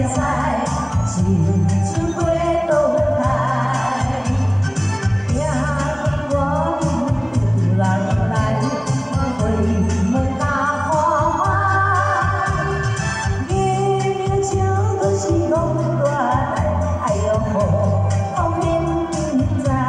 在，青春花朵开。听我有人来，我回门打看卖。月情就是讲大台，哎呦好，好现在。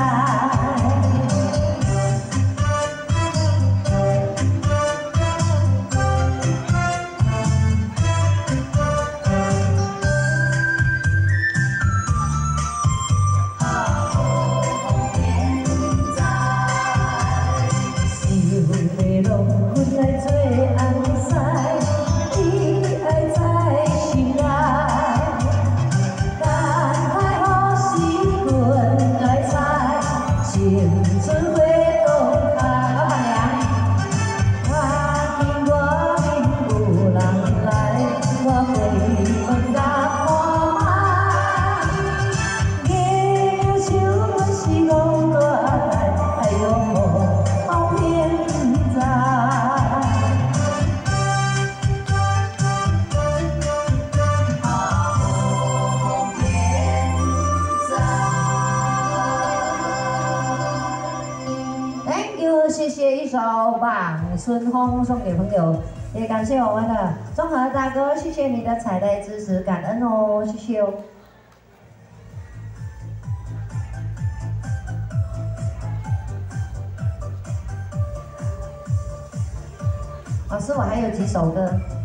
谢谢一首《望春风》送给朋友，也感谢我们的综合大哥，谢谢你的彩带支持，感恩哦，谢谢哦。老师，我还有几首歌。